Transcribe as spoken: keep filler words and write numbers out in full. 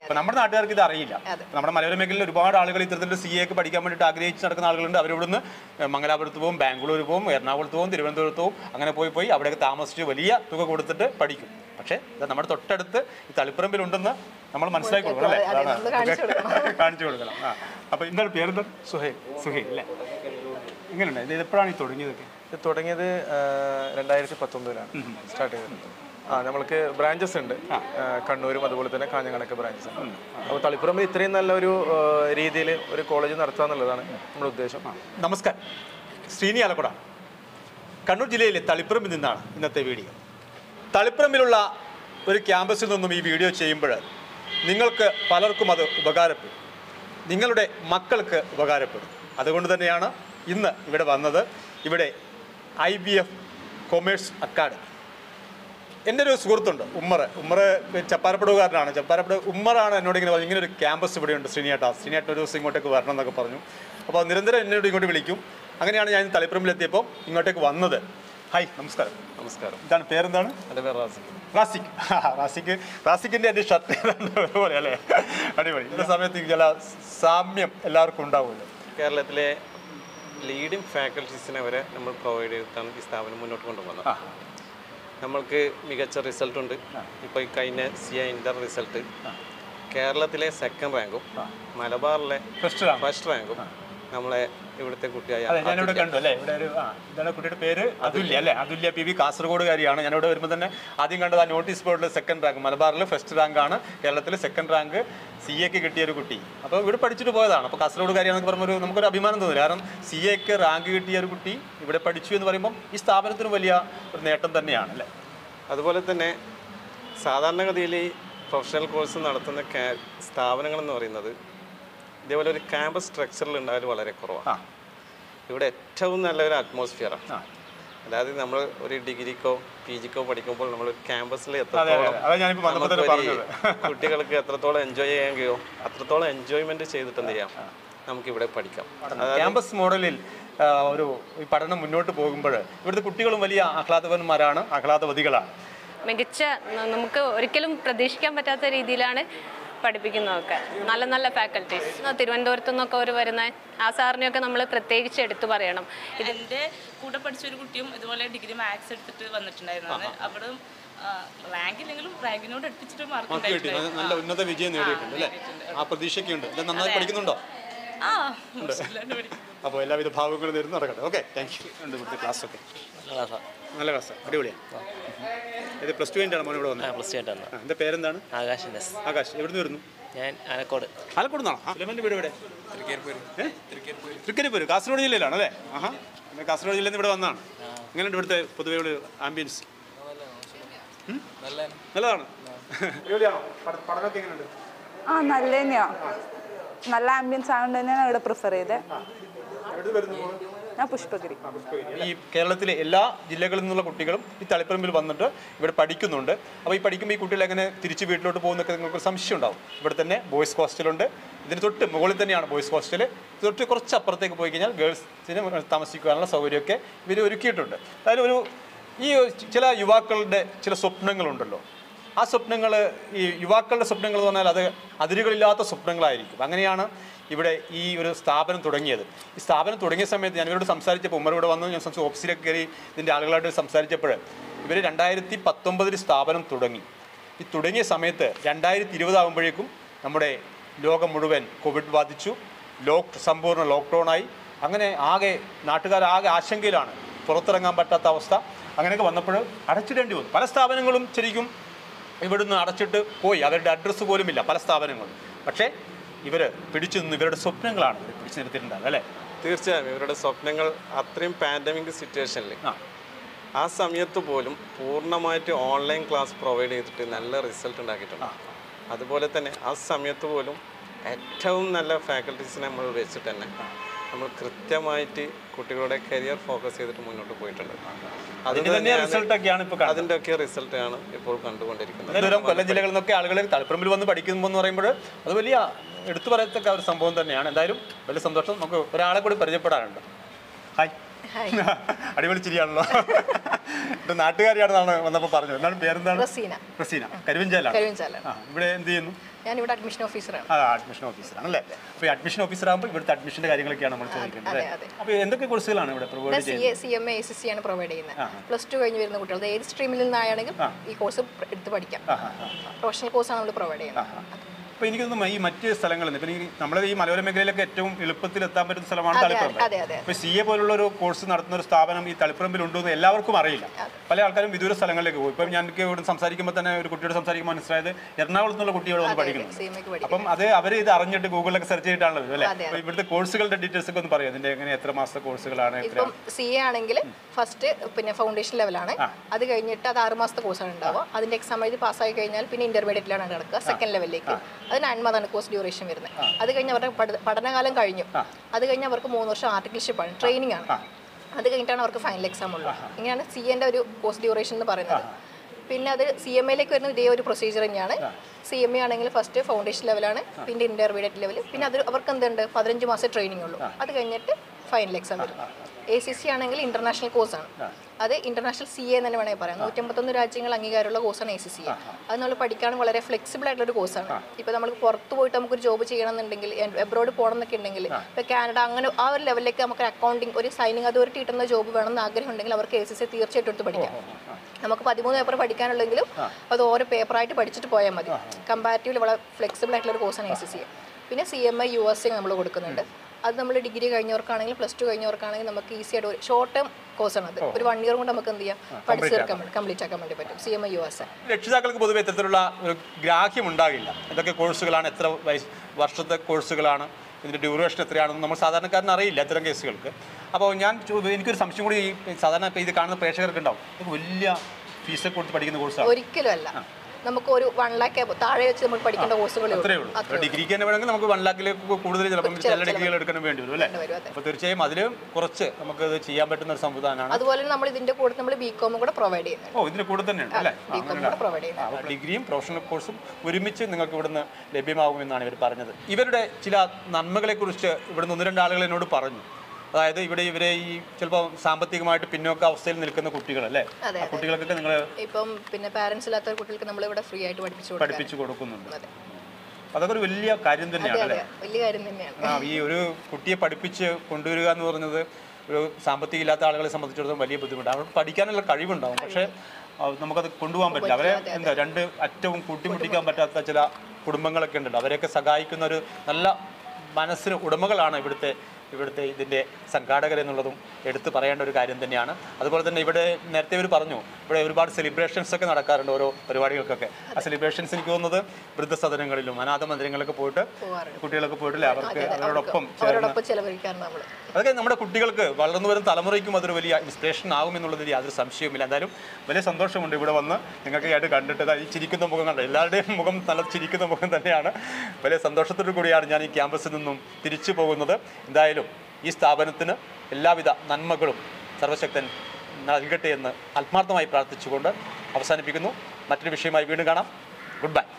അപ്പോൾ നമ്മുടെ നാട്ടുകാർക്ക് ഇത് അറിയില്ല. നമ്മുടെ മലയോര മേഖലയിൽ ഒരുപാട് ആളുകൾ ഇത്തരത്തിൽ സി എ ഒക്കെ പഠിക്കാൻ വേണ്ടിയിട്ട് ആഗ്രഹിച്ച് നടക്കുന്ന ആളുകളുണ്ട്. അവരിവിടുന്ന് മംഗലാപുരത്ത് പോകും, ബാംഗ്ലൂർ പോകും, എറണാകുളത്ത് പോകും, തിരുവനന്തപുരത്ത് പോകും, അങ്ങനെ പോയി പോയി അവിടെയൊക്കെ താമസിച്ച് വലിയ തുക കൊടുത്തിട്ട് പഠിക്കും. പക്ഷേ ഇത് നമ്മുടെ തൊട്ടടുത്ത് ഈ തളിപ്പറമ്പിലുണ്ടെന്ന് നമ്മൾ മനസ്സിലാക്കി കൊടുക്കണം അല്ലേ, കാണിച്ചു കൊടുക്കണം. ആ അപ്പോൾ എന്താണ് പേരെന്താ? സുഹൈൽ. സുഹൈൽ അല്ലേ? എങ്ങനെയുണ്ട് ഇത്? എപ്പോഴാണ് ഈ തുടങ്ങിയതൊക്കെ? ഇത് തുടങ്ങിയത് രണ്ടായിരത്തി പത്തൊമ്പതിലാണ് സ്റ്റാർട്ട് ചെയ്തത്. ആ നമ്മൾക്ക് ബ്രാഞ്ചസ് ഉണ്ട്, കണ്ണൂരും അതുപോലെ തന്നെ കാഞ്ഞങ്ങാടൊക്കെ ബ്രാഞ്ചസ് ഉണ്ട്. അപ്പോൾ തളിപ്പറമ്പിൽ ഇത്രയും നല്ല ഒരു രീതിയിൽ ഒരു കോളേജ് നടത്തുക എന്നുള്ളതാണ് നമ്മുടെ ഉദ്ദേശം. നമസ്കാരം, ശ്രീനി ആലക്കുട, കണ്ണൂർ ജില്ലയിലെ തളിപ്പറമ്പിൽ നിന്നാണ് ഇന്നത്തെ വീഡിയോ. തളിപ്പറമ്പിലുള്ള ഒരു ക്യാമ്പസിൽ നിന്നും ഈ വീഡിയോ ചെയ്യുമ്പോൾ നിങ്ങൾക്ക് പലർക്കും അത് ഉപകാരപ്പെടും, നിങ്ങളുടെ മക്കൾക്ക് ഉപകാരപ്പെടും. അതുകൊണ്ട് തന്നെയാണ് ഇന്ന് ഇവിടെ വന്നത്. ഇവിടെ I B F commerce academy. എൻ്റെ ഒരു സുഹൃത്തുണ്ട് ഉമ്മർ. ഉമ്മർ ചപ്പാരപ്പടവുകാരനാണ്. ചപ്പാരപ്പട ഉമ്മറാണ് എന്നോട് ഇങ്ങനെ പറഞ്ഞു, ഇങ്ങനെ ഒരു ക്യാമ്പസ് ഇവിടെയുണ്ട് ശ്രീനിയേട്ട, ശ്രീനിയേട്ടൻ ഒരു ദിവസം ഇങ്ങോട്ടേക്ക് വരണം എന്നൊക്കെ പറഞ്ഞു. അപ്പോൾ നിരന്തരം എന്നോട് ഇങ്ങോട്ട് വിളിക്കും. അങ്ങനെയാണ് ഞാൻ തളിപ്പറമ്പിലെത്തിയപ്പോൾ ഇങ്ങോട്ടേക്ക് വന്നത്. ഹായ്, നമസ്കാരം. നമസ്കാരം. ഇതാണ് പേരെന്താണ്? എൻ്റെ പേര് റാസിക്. റാസിക്. റാസിക്ക് റാസിക്കിൻ്റെ എൻ്റെ ഷർട്ട് പോലെ അല്ലേ? അടിപൊളി. ഇന്ന സമയത്ത് ചില സാമ്യം എല്ലാവർക്കും ഉണ്ടാവുമല്ലോ. കേരളത്തിലെ ലീഡിംഗ് ഫാക്കൽറ്റീസിനെ വരെ നമ്മൾ പ്രൊവൈഡ് ചെയ്തിട്ടാണ് ഈ സ്ഥാപനം മുന്നോട്ട് കൊണ്ടുപോകുന്നത്. നമ്മൾക്ക് മികച്ച റിസൾട്ടുണ്ട്. ഇപ്പോൾ ഈ കഴിഞ്ഞ സി ഐ ഇൻ്റർ റിസൾട്ട് കേരളത്തിലെ സെക്കൻഡ് റാങ്കും മലബാറിലെ ഫസ്റ്റ് റാങ്കും നമ്മളെ ഇവിടുത്തെ കുട്ടിയായ ഞാനിവിടെ കണ്ടു അല്ലേ? ഇവിടെ ഒരു ആ ഇതാണ് കുട്ടിയുടെ പേര് അതുല്യ അല്ലേ? അതുല്യ പി വി, കാസർഗോഡുകാരിയാണ്. ഞാനിവിടെ വരുമ്പോൾ തന്നെ ആദ്യം കണ്ടത് ആ നോട്ടീസ് ബോർഡിൽ സെക്കൻഡ് റാങ്ക്, മലബാറിൽ ഫസ്റ്റ് റാങ്കാണ്, കേരളത്തിൽ സെക്കൻഡ് റാങ്ക് സി എക്ക് കിട്ടിയ ഒരു കുട്ടി. അപ്പോൾ ഇവിടെ പഠിച്ചിട്ട് പോയതാണ്. അപ്പോൾ കാസർഗോഡുകാരിയാണെന്ന് പറഞ്ഞൊരു നമുക്കൊരു അഭിമാനം തോന്നില്ല. കാരണം സി എക്ക് റാങ്ക് കിട്ടിയ ഒരു കുട്ടി ഇവിടെ പഠിച്ചു എന്ന് പറയുമ്പം ഈ സ്ഥാപനത്തിന് വലിയ ഒരു നേട്ടം തന്നെയാണ് അല്ലേ? അതുപോലെ തന്നെ സാധാരണഗതിയിൽ ഈ പ്രൊഫഷണൽ കോഴ്സ് നടത്തുന്ന സ്ഥാപനങ്ങളെന്ന് പറയുന്നത് ഇതേപോലെ ഒരു ക്യാമ്പസ് സ്ട്രക്ചറിൽ ഉണ്ടായാൽ വളരെ കുറവാണ്. ഇവിടെ ഏറ്റവും നല്ലൊരു അറ്റ്മോസ്ഫിയറാണ്. അതായത് നമ്മൾ ഒരു ഡിഗ്രിക്കോ പി ജിക്കോ പഠിക്കുമ്പോൾ നമ്മൾ ക്യാമ്പസിൽ എത്രത്തോളം കുട്ടികൾക്ക് എത്രത്തോളം എൻജോയ് ചെയ്യാൻ കഴിയോ അത്രത്തോളം എൻജോയ്മെന്റ് ചെയ്തിട്ട് എന്ത് ചെയ്യാം, നമുക്കിവിടെ പഠിക്കാം. ക്യാമ്പസ് മോഡലിൽ ഒരു പഠനം മുന്നോട്ട് പോകുമ്പോൾ ഇവിടുത്തെ കുട്ടികളും വലിയ ആഹ്ലാദവന്മാരാണ്, ആഹ്ലാദവതികളാണ്. മികച്ച, നമുക്ക് ഒരിക്കലും പ്രതീക്ഷിക്കാൻ പറ്റാത്ത രീതിയിലാണ് പഠിപ്പിക്കുന്നതൊക്കെ. നല്ല നല്ല ഫാക്കൽറ്റീസ് തിരുവനന്തപുരത്തു നിന്നൊക്കെ അവർ വരുന്ന ആ സാറിനെയൊക്കെ നമ്മൾ പ്രത്യേകിച്ച് എടുത്തു പറയണം. ഇതിൻ്റെ കൂടെ പഠിച്ചൊരു കുട്ടിയും ഇതുപോലെ ഡിഗ്രി മാത്സ് എടുത്തിട്ട് വന്നിട്ടുണ്ടായിരുന്നു. അവിടെ റാങ്ക് ഇല്ലെങ്കിലും റാങ്കിനോട് എടുപ്പിച്ചിട്ട് മാർക്ക് നല്ല ഉന്നത വിജയം നേടിയിട്ടുണ്ട് അല്ലേ? ആ പ്രതീക്ഷയൊക്കെ ഉണ്ട്. നന്നായി പഠിക്കുന്നുണ്ടോ? അപ്പോൾ എല്ലാവിധ ഭാവങ്ങളും നേരുന്നു നടക്കട്ടെ. Okay, thank you. ഉണ്ട് ഇവിടുത്തെ ക്ലാസ്സൊക്കെ നല്ല ക്ലാസ്, അടിപൊളിയാണ്. ഇത് പ്ലസ് ടു കഴിഞ്ഞാണ് മോൻ ഇവിടെ വന്നത്? പ്ലസ് ടു ആയിട്ടാണ്. എൻ്റെ പേരെന്താണ്? ആകാശ്. ആകാശ്. എവിടുന്ന് വരുന്നു? ഞാൻ ആലക്കോട്. ആലക്കോട് നിന്നാണോ? ഫിലമൻ്റെ വീട് ഇവിടെ തൃക്കരിപ്പൂര്, കാസർഗോഡ് ജില്ലയിലാണ് അല്ലേ? ആഹാ, കാസർഗോഡ് ജില്ലയിൽ നിന്ന് ഇവിടെ വന്നതാണ്. എങ്ങനെയുണ്ട് ഇവിടുത്തെ പൊതുവെ ഒരു ആംബിയൻസ്? നല്ലതാണ്. പഠനമൊക്കെ എങ്ങനെയുണ്ട്? ആ നല്ല തന്നെയാ, നല്ല ആംബിയൻസ് ആയതുകൊണ്ട് തന്നെയാണ് ഇവിടെ പ്രിഫർ ചെയ്തത്. ഞാൻ പുഷ്പഗിരി. ഈ കേരളത്തിലെ എല്ലാ ജില്ലകളിൽ നിന്നുള്ള കുട്ടികളും ഈ തളിപ്പറമ്പിൽ വന്നിട്ട് ഇവിടെ പഠിക്കുന്നുണ്ട്. അപ്പോൾ ഈ പഠിക്കുമ്പോൾ ഈ കുട്ടികൾ എങ്ങനെ തിരിച്ച് വീട്ടിലോട്ട് പോകുന്നൊക്കെ നിങ്ങൾക്ക് സംശയം ഉണ്ടാവും. ഇവിടെ തന്നെ ബോയ്സ് ഹോസ്റ്റലുണ്ട്. ഇതിന് തൊട്ട് മുകളിൽ തന്നെയാണ് ബോയ്സ് ഹോസ്റ്റൽ. തൊട്ട് കുറച്ച് അപ്പുറത്തേക്ക് പോയി കഴിഞ്ഞാൽ ഗേൾസിന് താമസിക്കാനുള്ള സൗകര്യമൊക്കെ ഇവർ ഒരുക്കിയിട്ടുണ്ട്. അതായത് ഒരു ഈ ചില യുവാക്കളുടെ ചില സ്വപ്നങ്ങളുണ്ടല്ലോ, ആ സ്വപ്നങ്ങൾ, ഈ യുവാക്കളുടെ സ്വപ്നങ്ങൾ എന്ന് പറഞ്ഞാൽ അത് അതിരുകളില്ലാത്ത സ്വപ്നങ്ങളായിരിക്കും. അങ്ങനെയാണ് ഇവിടെ ഈ ഒരു സ്ഥാപനം തുടങ്ങിയത്. ഈ സ്ഥാപനം തുടങ്ങിയ സമയത്ത് ഞാൻ ഇവരോട് സംസാരിച്ചപ്പോൾ, ഉമ്മർ ഇവിടെ വന്ന് ഞാൻ സംസാരിച്ച് ഓഫീസിലേക്ക് കയറി ഇതിൻ്റെ ആളുകളായിട്ട് സംസാരിച്ചപ്പോൾ ഇവർ രണ്ടായിരത്തി പത്തൊമ്പതിൽ സ്ഥാപനം തുടങ്ങി. ഈ തുടങ്ങിയ സമയത്ത് രണ്ടായിരത്തി ഇരുപതാകുമ്പോഴേക്കും നമ്മുടെ ലോകം മുഴുവൻ കോവിഡ് ബാധിച്ചു, ലോക്ക് സമ്പൂർണ്ണ ലോക്ക്ഡൗണായി. അങ്ങനെ ആകെ നാട്ടുകാരാകെ ആശങ്കയിലാണ്, പുറത്തിറങ്ങാൻ പറ്റാത്ത അവസ്ഥ. അങ്ങനെയൊക്കെ വന്നപ്പോൾ അടച്ചിടേണ്ടി വന്നു. പല സ്ഥാപനങ്ങളും ശരിക്കും ഇവിടുന്ന് അടച്ചിട്ട് പോയി, അവരുടെ അഡ്രസ്സ് പോലുമില്ല പല സ്ഥാപനങ്ങളും. പക്ഷേ ഇവർ പിടിച്ചു നിന്ന് ഇവരുടെ സ്വപ്നങ്ങളാണ് ഇവർ പിടിച്ചു നിർത്തിയിട്ടുണ്ടാകും അല്ലേ? തീർച്ചയായും ഇവരുടെ സ്വപ്നങ്ങൾ അത്രയും പാൻഡമിക് സിറ്റുവേഷനിൽ ആ സമയത്ത് പോലും പൂർണ്ണമായിട്ട് ഓൺലൈൻ ക്ലാസ് പ്രൊവൈഡ് ചെയ്തിട്ട് നല്ല റിസൾട്ട് ഉണ്ടാക്കിയിട്ടുണ്ട്. അതുപോലെ തന്നെ ആ സമയത്ത് പോലും ഏറ്റവും നല്ല ഫാക്കൽറ്റീസിനെ നമ്മൾ വെച്ചിട്ട് തന്നെ നമ്മൾ കൃത്യമായിട്ട് കുട്ടികളുടെ കരിയർ ഫോക്കസ് ചെയ്തിട്ട് മുന്നോട്ട് പോയിട്ടുണ്ട്. അതിൻ്റെ ഒക്കെ റിസൾട്ടാണ് ഇപ്പോൾ കണ്ടുകൊണ്ടിരിക്കുന്നത്. കൊല്ലം ജില്ലകളിൽ നിന്നൊക്കെ ആളുകൾ തളിപ്പറമ്പിൽ വന്ന് പഠിക്കുമ്പോൾ എന്ന് പറയുമ്പോൾ അത് വലിയ എടുത്തു പറയത്തക്ക ഒരു സംഭവം തന്നെയാണ്. എന്തായാലും വലിയ സന്തോഷം. നമുക്ക് ഒരാളെ കൂടി പരിചയപ്പെടാനുണ്ട്. ഹായ്. അടിപൊളി ചിരിയാണല്ലോ. ഇത് നാട്ടുകാരിയാണെന്നാണ് വന്നപ്പോൾ പറഞ്ഞത്. എന്താണ് പേരെന്താണ്? റസീന. റസീന. കരുവഞ്ചാലാണ്. ഇവിടെ എന്ത് ചെയ്യുന്നു? ഞാനിവിടെ അഡ്മിഷൻ ഓഫീസറാണ്. ആ അഡ്മിഷൻ ഓഫീസറാണ് അല്ലേ? അപ്പോൾ ഈ അഡ്മിഷൻ ഓഫീസർ ആകുമ്പോൾ ഇവിടുത്തെ അഡ്മിഷൻ്റെ കാര്യങ്ങളൊക്കെയാണ് നമ്മൾ ചോദിക്കുന്നത്. അപ്പോൾ എന്തൊക്കെ കോഴ്സുകളാണ് ഇവിടെ provide C A C M A A C C ആണ് പ്രൊവൈഡ് ചെയ്യുന്നത്. പ്ലസ് ടു കഴിഞ്ഞ് വരുന്ന കുട്ടികൾ ഏത് സ്ട്രീമിൽ നിന്നാണെങ്കിൽ ഈ കോഴ്സ് എടുത്ത് പഠിക്കാം. പ്രൊഫഷണൽ കോഴ്സാണ് നമ്മൾ പ്രൊവൈഡ് ചെയ്യുന്നത്. അപ്പോൾ എനിക്ക് തോന്നുന്നു ഈ മറ്റ് സ്ഥലങ്ങളിൽ ഇപ്പം ഈ നമ്മുടെ ഈ മലയോര മേഖലയിലൊക്കെ ഏറ്റവും എളുപ്പത്തിൽ എത്താൻ പറ്റുന്ന സ്ഥലമാണ് തളിപ്പറമ്പ്. അപ്പോൾ സി എ പോലുള്ള ഒരു കോഴ്സ് നടത്തുന്ന ഒരു സ്ഥാപനം ഈ തളിപ്പറമ്പിൽ ഉണ്ടെന്ന് എല്ലാവർക്കും അറിയില്ല. പല ആൾക്കാരും വിദൂര സ്ഥലങ്ങളിലേക്ക് പോകും. ഇപ്പം ഞാൻ ഇവിടെ സംസാരിക്കുമ്പോൾ തന്നെ ഒരു കുട്ടിയോട് സംസാരിക്കുമ്പോൾ മനസ്സിലായത് എറണാകുളത്ത് നിന്നുള്ള കുട്ടിയോട് വന്ന് പഠിക്കുന്നു. അപ്പം അത് അവർ ഇത് അറിഞ്ഞിട്ട് ഗൂഗിളിലൊക്കെ സെർച്ച് ചെയ്തിട്ടാണല്ലോ അല്ലേ? അപ്പോൾ ഇവിടുത്തെ കോഴ്സുകളുടെ ഡീറ്റെയിൽസ് ഒക്കെ ഒന്ന് പറയാം. അതിൻ്റെ എങ്ങനെ എത്ര മാസത്തെ കോഴ്സുകളാണ്? ഇപ്പം സി എ ആണെങ്കിൽ ഫസ്റ്റ് പിന്നെ ഫൗണ്ടേഷൻ ലെവലാണ്. അത് കഴിഞ്ഞിട്ട് അത് ആറ് മാസത്തെ കോഴ്സാണ് ഉണ്ടാവുക. അതിൻ്റെ എക്സാം എഴുതി പാസ്സായി കഴിഞ്ഞാൽ പിന്നെ ഇന്റർമീഡിയറ്റിലാണ് നടക്കുക സെക്കൻഡ് ലെവലിലേക്ക്. അത് നയൻ മന്താണ് കോഴ്സ് ഡ്യൂറേഷൻ വരുന്നത്. അത് കഴിഞ്ഞ് അവരുടെ പഠനകാലം കഴിഞ്ഞു. അത് കഴിഞ്ഞ് അവർക്ക് മൂന്ന് വർഷം ആർട്ടിക്കിൾഷിപ്പാണ്, ട്രെയിനിങ് ആണ്. അത് കഴിഞ്ഞിട്ടാണ് അവർക്ക് ഫൈനൽ എക്സാം ഉള്ളത്. ഇങ്ങനെയാണ് സി എൻ്റെ ഒരു കോഴ്സ് ഡ്യൂറേഷൻ എന്ന് പറയുന്നത്. പിന്നെ അത് സി എം എയിലേക്ക് വരുന്ന ഇതേ ഒരു പ്രൊസീജിയർ തന്നെയാണ്. സി എം എ ആണെങ്കിൽ ഫസ്റ്റ് ഫൗണ്ടേഷൻ ലെവലാണ്, പിന്നെ ഇന്റർമീഡിയറ്റ് ലെവൽ, പിന്നെ അത് അവർക്ക് എന്തുണ്ട് പതിനഞ്ച് മാസം ട്രെയിനിങ് ഉള്ളൂ. അത് കഴിഞ്ഞിട്ട് ഫൈനൽ എക്സാം വരും. എ സി സി ആണെങ്കിൽ ഇന്റർനാഷണൽ കോഴ്സാണ്. അത് ഇന്റർനാഷണൽ സി എ എന്ന് തന്നെ വേണമെങ്കിൽ പറയാം. നൂറ്റമ്പത്തൊന്ന് രാജ്യങ്ങൾ അംഗീകാരമുള്ള കോഴ്സാണ് എ സി സി എ. അത് നമ്മൾ പഠിക്കാൻ വളരെ ഫ്ലെക്സിബിൾ ആയിട്ടുള്ള ഒരു കോഴ്സാണ്. ഇപ്പോൾ നമ്മൾ പുറത്ത് പോയിട്ട് നമുക്കൊരു ജോബ് ചെയ്യണമെന്നുണ്ടെങ്കിൽ, എബ്രോഡ് പോകണം എന്നൊക്കെ ഉണ്ടെങ്കിൽ, ഇപ്പോൾ കാനഡ അങ്ങനെ ആ ഒരു ലെവലിലേക്ക് നമുക്ക് അക്കൗണ്ടിങ് ഒരു സൈനിങ് അതോറിറ്റി കിട്ടുന്ന ജോബ് വേണമെന്ന് ആഗ്രഹം ഉണ്ടെങ്കിൽ അവർക്ക് എ സി സി തീർച്ചയായിട്ടും എടുത്ത് പഠിക്കാം. നമുക്ക് പതിമൂന്ന് പേപ്പർ പഠിക്കാനുള്ളെങ്കിലും അത് ഓരോ പേപ്പറായിട്ട് പഠിച്ചിട്ട് പോയാൽ മതി. കമ്പാരിറ്റീവ്ലി വളരെ ഫ്ലെക്സിബിൾ ആയിട്ടുള്ള ഒരു കോഴ്സാണ് എ സി സി എ. പിന്നെ C M I U S A നമ്മൾ കൊടുക്കുന്നുണ്ട്. അത് നമ്മൾ ഡിഗ്രി കഴിഞ്ഞവർക്കാണെങ്കിൽ പ്ലസ് ടു കഴിഞ്ഞവർക്കാണെങ്കിൽ നമുക്ക് ഈസി ആയിട്ട് ഒരു ഷോർട്ട് ടേം കോഴ്സാണ്. അത് ഒരു വൺ ഇയർ കൊണ്ട് നമുക്ക് എന്ത് ചെയ്യാം പഠിച്ചു തീർക്കാൻ വേണ്ടി കംപ്ലീറ്റ് ആക്കാൻ വേണ്ടി പറ്റും. C M I U S A. രക്ഷിതാക്കൾക്ക് പൊതുവെ ഇത്തരത്തിലുള്ള ഒരു ഗ്രാഹ്യം ഉണ്ടാകില്ല. എന്തൊക്കെ കോഴ്സുകളാണ്, എത്ര വയസ്സ് വർഷത്തെ കോഴ്സുകളാണ്, ഇതിൻ്റെ ഡ്യൂറേഷൻ എത്രയാണെന്ന് നമ്മൾ സാധാരണക്കാരന് അറിയില്ല ഇത്തരം കേസുകൾക്ക്. അപ്പോൾ ഞാൻ എനിക്കൊരു സംശയം കൂടി ഈ സാധാരണ ഇത് കാണുന്ന പ്രേക്ഷകർക്ക് ഉണ്ടാവും, വലിയ ഫീസൊക്കെ കൊടുത്ത് പഠിക്കുന്ന കോഴ്സാണ്. ഒരിക്കലും അല്ല. നമുക്ക് ഒരു വൺ ലാക്ക് താഴെ വെച്ച് നമ്മൾ പഠിക്കേണ്ട കോഴ്സുകളേ ഉള്ളൂ. ഡിഗ്രിക്ക് തന്നെ വേണമെങ്കിൽ നമുക്ക് വൺ ലാക്കിലേക്ക് കൂടുതൽ ചിലപ്പോൾ ചില ഡിഗ്രികൾ എടുക്കാൻ വേണ്ടി വരും അല്ലേ? അപ്പോൾ തീർച്ചയായും അതിൽ കുറച്ച് നമുക്ക് ഇത് ചെയ്യാൻ പറ്റുന്ന ഒരു സംവിധാനമാണ്. അതുപോലെ നമ്മൾ ഇതിന്റെ കൂടെ നമ്മൾ ബി കോം കൂടെ പ്രൊവൈഡ് ചെയ്യുന്നത്. ഓ ഇതിന്റെ കൂടെ തന്നെയാണ് അല്ലേ? പ്രൊവൈഡ് ചെയ്യുന്നത്. അപ്പോൾ ഡിഗ്രിയും പ്രൊഫഷണൽ കോഴ്സും ഒരുമിച്ച് നിങ്ങൾക്ക് ഇവിടുന്ന് ലഭ്യമാകുമെന്നാണ് ഇവർ പറഞ്ഞത്. ഇവരുടെ ചില നന്മകളെക്കുറിച്ച് ഇവിടുന്ന് ഒന്ന് രണ്ട് ആളുകൾ എന്നോട് പറഞ്ഞു. അതായത് ഇവിടെ ഇവരെ ഈ ചിലപ്പോൾ സാമ്പത്തികമായിട്ട് പിന്നോക്ക അവസ്ഥയിൽ നിൽക്കുന്ന കുട്ടികളല്ലേ, കുട്ടികൾക്കൊക്കെ നിങ്ങൾ ഇപ്പം പിന്നെ പാരന്റ്സ് ഇല്ലാത്ത കുട്ടികൾക്ക് നമ്മൾ ഇവിടെ ഫ്രീ ആയിട്ട് പഠിപ്പിച്ചു പഠിപ്പിച്ചു കൊടുക്കുന്നുണ്ട്. അതൊക്കെ ഒരു വലിയ കാര്യം തന്നെയാണ് അല്ലേ? വലിയ കാര്യം തന്നെയാണ്. ആ ഈ ഒരു കുട്ടിയെ പഠിപ്പിച്ച് കൊണ്ടുവരിക എന്ന് പറയുന്നത് ഒരു സാമ്പത്തികം ഇല്ലാത്ത ആളുകളെ സംബന്ധിച്ചിടത്തോളം വലിയ ബുദ്ധിമുട്ടാണ്. അവർക്ക് പഠിക്കാനുള്ള കഴിവുണ്ടാവും, പക്ഷേ നമുക്കത് കൊണ്ടുപോകാൻ പറ്റില്ല. അവരെ എന്താ രണ്ട് അറ്റവും കൂട്ടിമുട്ടിക്കാൻ പറ്റാത്ത ചില കുടുംബങ്ങളൊക്കെ ഉണ്ടല്ലോ, അവരെയൊക്കെ സഹായിക്കുന്ന ഒരു നല്ല മനസ്സിന് ഉടമകളാണ് ഇവിടുത്തെ ഇവിടുത്തെ ഇതിൻ്റെ സംഘാടകരെന്നുള്ളതും എടുത്ത് പറയേണ്ട ഒരു കാര്യം തന്നെയാണ്. അതുപോലെ തന്നെ ഇവിടെ നേരത്തെ ഇവർ പറഞ്ഞു ഇവിടെ ഒരുപാട് സെലിബ്രേഷൻസ് ഒക്കെ നടക്കാറുണ്ട് ഓരോ പരിപാടികൾക്കൊക്കെ. ആ സെലിബ്രേഷൻസ് എനിക്ക് തോന്നുന്നത് വൃദ്ധസദനങ്ങളിലും അനാഥ മന്ദിരങ്ങളിലൊക്കെ പോയിട്ട് കുട്ടികളൊക്കെ പോയിട്ടില്ലേ അവർക്ക് അവരോടൊപ്പം അതൊക്കെ നമ്മുടെ കുട്ടികൾക്ക് വളർന്നു വരുന്ന തലമുറയ്ക്കും അതൊരു വലിയ ഇൻസ്പിറേഷൻ ആകുമെന്നുള്ളതിൽ യാതൊരു സംശയവുമില്ല. എന്തായാലും വലിയ സന്തോഷമുണ്ട് ഇവിടെ വന്ന് നിങ്ങൾക്ക് ആയിട്ട് കണ്ടിട്ട്. ഈ ചിരിക്കുന്ന മുഖം കണ്ടോ, എല്ലാവരുടെയും മുഖം നല്ല ചിരിക്കുന്ന മുഖം തന്നെയാണ്. വലിയ സന്തോഷത്തോടു കൂടിയാണ് ഞാൻ ഈ ക്യാമ്പസിൽ നിന്നും തിരിച്ചു പോകുന്നത്. എന്തായാലും ഈ സ്ഥാപനത്തിന് എല്ലാവിധ നന്മകളും സർവശക്തൻ നൽകട്ടെ എന്ന് ആത്മാർത്ഥമായി പ്രാർത്ഥിച്ചുകൊണ്ട് അവസാനിപ്പിക്കുന്നു. മറ്റൊരു വിഷയമായി വീണ്ടും കാണാം. Good bye.